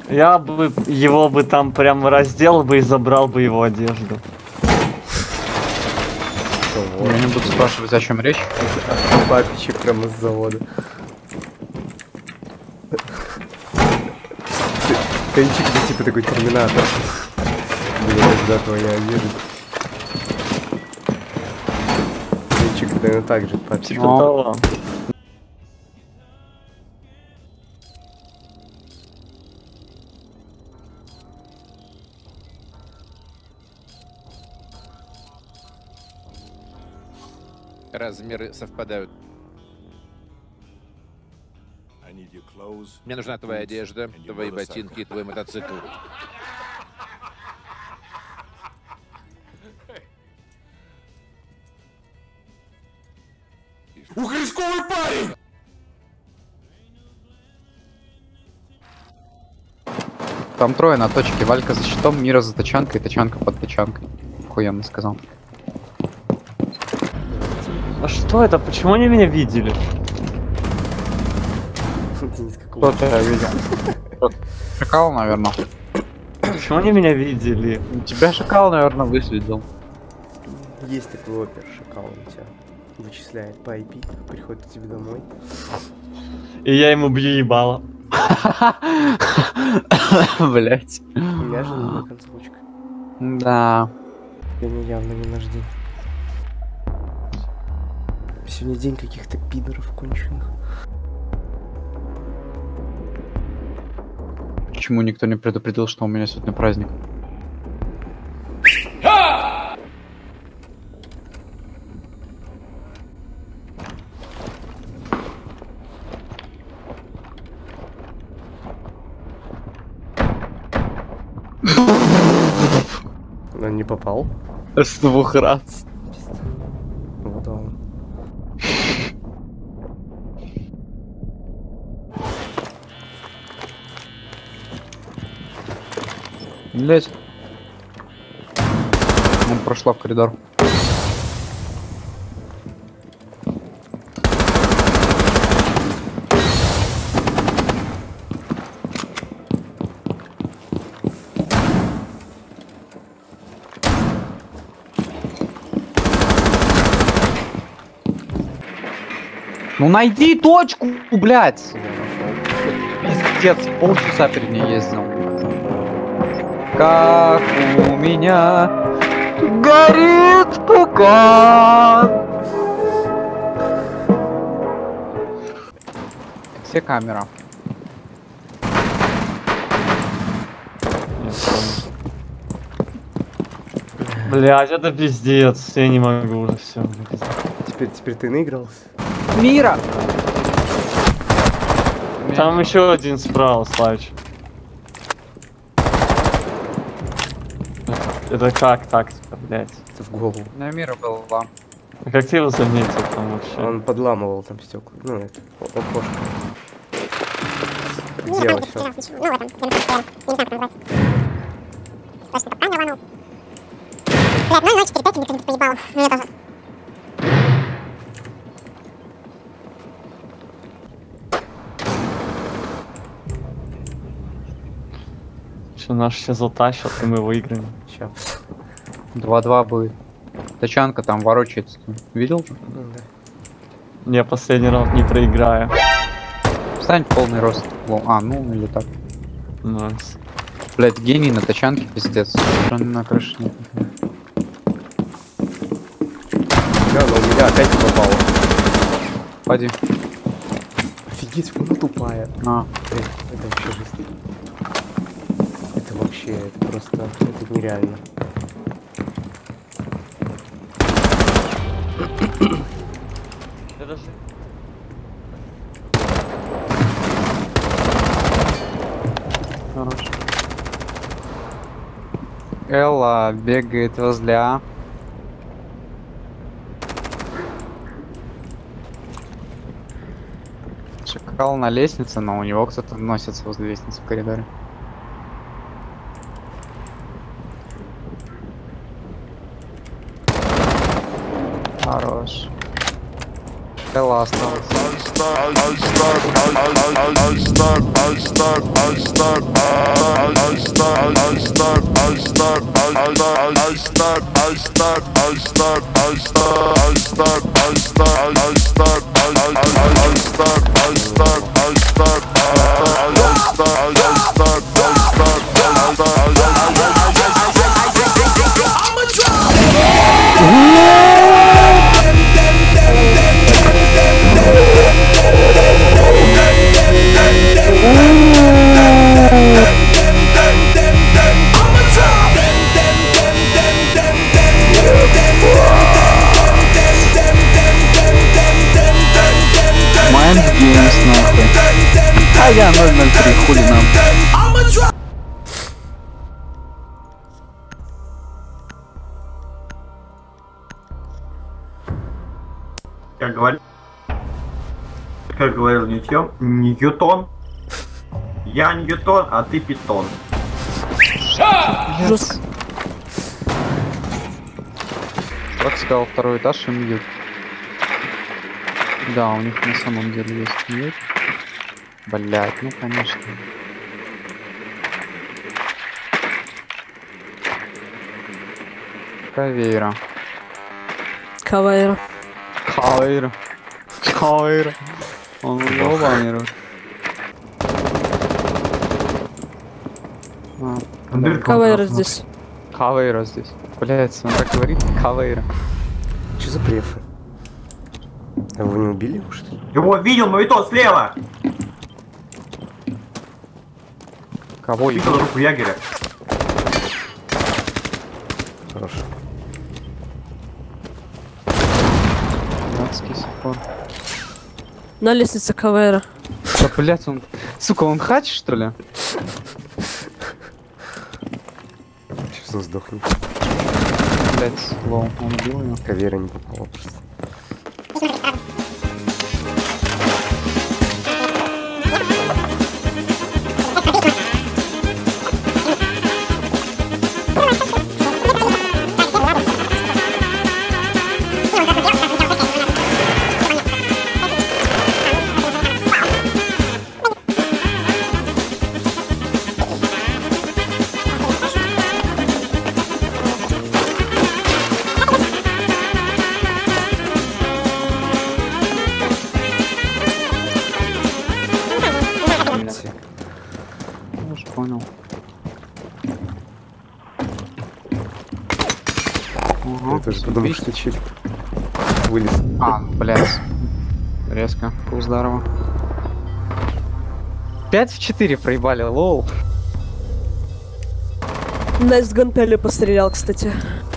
Я бы его бы там прям раздел бы и забрал бы его одежду. Я не буду спрашивать, о чем речь. Папичек прямо с завода. Кончик, да, типа такой терминатор. Блин, когда твоя одежда. Кончик, наверное, так же, папичек. Типа того. Размеры совпадают. Мне нужна твоя одежда, твои ботинки и твой мотоцикл. Ух, рисковый парень! Там трое на точке. Валька за щитом, Мира за тачанкой, тачанка под тачанкой. Охуенно сказал. А что это? Почему они меня видели? Кто тебя видел? Шакал, наверное. Почему они меня видели? Тебя шакал, наверное, выследил. Есть такой опер, шакал, он тебя вычисляет по IP, приходит к тебе домой. И я ему бью ебало. Блять. Неожиданная концовочка. Да. Сегодня явно не наш день. Сегодня день каких-то пидоров конченых. Почему никто не предупредил, что у меня сегодня праздник? Он не попал. С 2 раз. Вот он. Блять. Он прошла в коридор. Ну найди точку, блядь! Пиздец, полчаса перед ней ездил. Как у меня горит пукан. Где камера? Блять, это пиздец. Я не могу уже все. Теперь ты наигрался? Мира! Там еще один справа, Славич. Это как так-то, блять? Это в голову. На Мира была. А как ты его заметил там вообще? Он подламывал там стекла. Ну это, окошко. Делать всё. Ну, в этом, я не знаю, как назвать. Точно, там рванул. Блядь, 0-0-4-5 мне кто-нибудь поебал. Мне тоже. Что наш сейчас затащат, и мы выиграем. Сейчас. 2-2 будет. Тачанка там ворочается. Видел? Ну, да. Я последний раунд не проиграю. Встань в полный рост. А, ну или так. Найс. Блять, гений на тачанке, пиздец. Что на крыше нет. Да, но у меня опять не попало. Пойди. Офигеть, она тупая. А. Блин, это вообще жесть. Это вообще, это просто, это нереально. Это же... Хорошо. Элла бегает возле А. Шакал на лестнице, но у него кто-то носится возле лестницы в коридоре. Хорош. Элла осталась. Mind Games, нахуй. А я 003, хули нам. Как говорил Ньютон, я Ньютон, а ты питон. Жестко. Как сказал, второй этаж и мьют. Да, у них на самом деле есть мьют. Блять, ну конечно. Кавейра. Кавайра. Кавейра. Кавейра. Он ебаный. Кавайра здесь. Кавейра здесь. Блять, он так говорит, Кавейра. Что за префы? А вы не убили его, что ли? Его видел, мавитон слева! Кого Видел руку ягеря. Хорошо. Адский саппорт. На лестнице Кавайра. Да, блять, он... Сука, он хач, что ли? Сейчас он сдохнет. Блять, лоу, он убил его. Кавера не попала просто. Я уж понял. Я тоже подумал, что чип вылез. А, блять. Резко. Здорово. 5 в 4 проебали, лол. Найс Гантели пострелял, кстати.